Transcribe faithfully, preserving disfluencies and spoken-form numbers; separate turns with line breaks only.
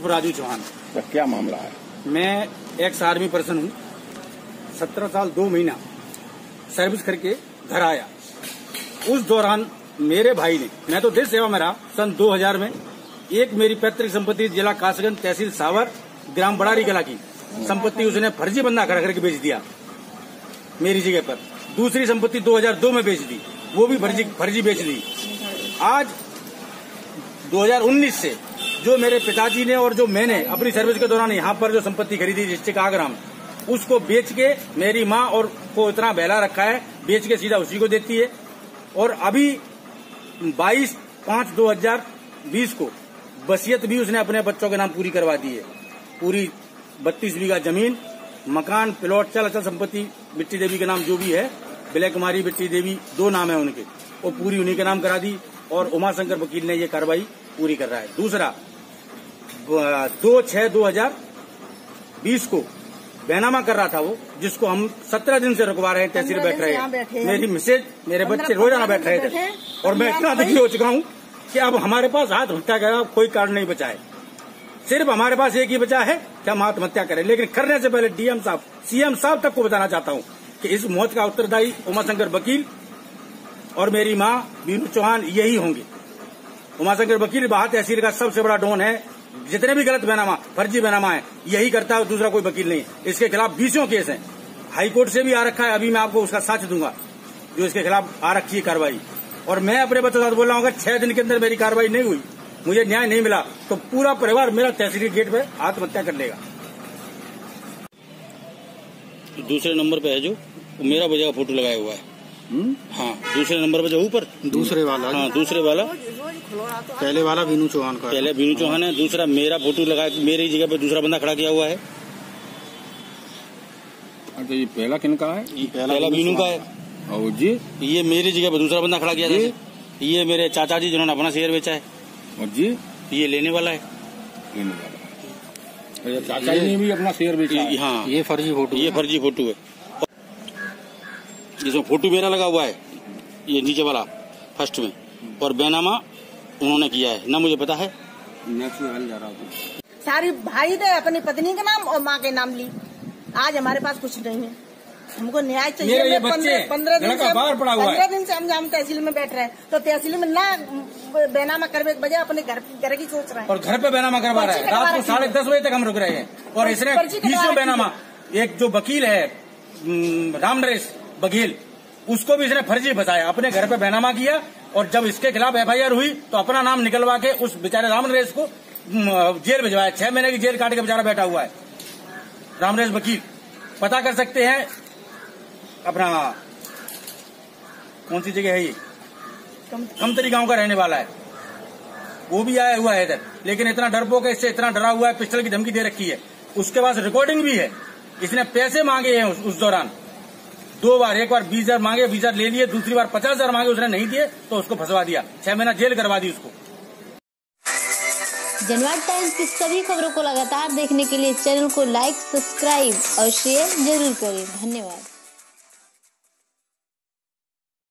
उर्फ राजू चौहान।
तो क्या मामला है?
मैं एक्स आर्मी पर्सन हूँ। सत्रह साल दो महीना सर्विस करके घर आया। उस दौरान मेरे भाई ने, मैं तो देश सेवा में रहा, सन दो हज़ार में एक मेरी पैतृक संपत्ति जिला कासगंज तहसील सावर ग्राम बड़ारी कला की संपत्ति उसने फर्जी बंदा खड़ा करके बेच दिया मेरी जगह पर। दूसरी संपत्ति दो हज़ार दो में बेच दी, वो भी फर्जी फर्जी बेच दी। आज दो हज़ार उन्नीस से जो मेरे पिताजी ने और जो मैंने अपनी सर्विस के दौरान यहाँ पर जो संपत्ति खरीदी डिस्ट्रिक्ट आगरा में, उसको बेच के मेरी माँ और को इतना बहला रखा है, बेच के सीधा उसी को देती है। और अभी बाईस पाँच दो हजार बीस को वसीयत भी उसने अपने बच्चों के नाम पूरी करवा दी है। पूरी बत्तीस बीघा जमीन, मकान, प्लॉट, चल अचल संपत्ति बिट्टी देवी के नाम जो भी है, विलय कुमारी बिट्टी देवी दो नाम है उनके, वो पूरी उन्हीं के नाम करा दी। और उमाशंकर वकील ने ये कार्रवाई पूरी कर रहा है। दूसरा, दो छह दो हजार बीस को बैनामा कर रहा था वो, जिसको हम सत्रह दिन से रुकवा रहे हैं, तहसील बैठ रहे हैं। मेरी मिसेज, मेरे बच्चे रोजाना बैठ रहे थे और मैं इतना दुखी हो चुका हूँ कि अब हमारे पास आत्महत्या का कोई कारण नहीं बचा है। सिर्फ हमारे पास एक ही बचा है कि हम आत्महत्या करें। लेकिन करने से पहले डीएम साहब, सीएम साहब तक को बताना चाहता हूँ कि इस मौत का उत्तरदायी उमाशंकर वकील और मेरी माँ बीनू चौहान यही होंगे। उमाशंकर वकील बाहर तहसील का सबसे बड़ा डॉन है। जितने भी गलत बैनामा, फर्जी बैनामा है, यही करता है, दूसरा कोई वकील नहीं। इसके खिलाफ बीसों केस हैं, हाईकोर्ट से भी आ रखा है। अभी मैं आपको उसका साक्ष्य दूंगा जो इसके खिलाफ आ रखी है कार्रवाई। और मैं अपने बच्चों के साथ बोल रहा हूँ, अगर छह दिन के अंदर मेरी कार्रवाई नहीं हुई, मुझे न्याय नहीं मिला, तो पूरा परिवार मेरा तहसील गेट पे आत्महत्या कर लेगा। दूसरे नंबर पे है जो मेरा वजह का फोटो लगाया हुआ है। हाँ, दूसरे नंबर पे जो ऊपर
दूसरे वाला,
हाँ दूसरे वाला,
पहले वाला बीनू चौहान का,
पहले बीनू चौहान है। दूसरा मेरा फोटो लगा, मेरी जगह पे दूसरा बंदा खड़ा किया हुआ है।
अच्छा, ये पहला किनका है?
पहला बीनू का है।
और जी
ये मेरी जगह पे दूसरा बंदा खड़ा किया था। ये मेरे चाचा जी जिन्होंने अपना शेयर बेचा है।
और जी
ये लेने वाला है।
लेने वाला चाचा जी ने भी अपना शेयर बेचा है।
हाँ,
ये फर्जी फोटो,
ये फर्जी फोटो है। जिसमें फोटो मेरा लगा हुआ है, ये नीचे वाला फर्स्ट में, और बैनामा उन्होंने किया है ना, मुझे पता है।
जा रहा हूँ
सारी भाई ने अपनी पत्नी के नाम और माँ के नाम ली। आज हमारे पास कुछ नहीं है, हमको न्याय चाहिए।
मेरे ये बच्चे
पंद्रह दिन से
बाहर पड़ा हुआ है।
पंद्रह दिन से हम हम तहसील में बैठ रहे हैं, तो तहसील में ना बैनामा करने के बजाय अपने घर घर की सोच रहे हैं।
और घर पे बैनामा करवा रहा है। रात को साढ़े दस बजे तक हम रुक रहे हैं। और इसने बीसों बैनामा, एक जो वकील है राम नरेश बघेल, उसको भी इसने फर्जी बताया, अपने घर पे बैनामा किया। और जब इसके खिलाफ एफआईआर हुई तो अपना नाम निकलवा के उस बेचारे राम नरेश को जेल भिजवाया। छह महीने की जेल काट के बेचारा बैठा हुआ है राम नरेश वकील। पता कर सकते हैं अपना कौन सी जगह है ये, कमतरी गांव का रहने वाला है। वो भी आया हुआ है इधर, लेकिन इतना डरपोक है, इससे इतना डरा हुआ है, पिस्टल की धमकी दे रखी है। उसके पास रिकॉर्डिंग भी है। इसने पैसे मांगे हैं उस, उस दौरान दो बार, एक बार बीस हजार मांगे, बीस हजार ले लिए, दूसरी बार पचास हजार मांगे, उसने नहीं दिए तो उसको फंसवा दिया, छह महीना जेल करवा दी उसको।
जनवाद टाइम्स की सभी खबरों को लगातार देखने के लिए चैनल को लाइक, सब्सक्राइब और शेयर जरूर करें। धन्यवाद।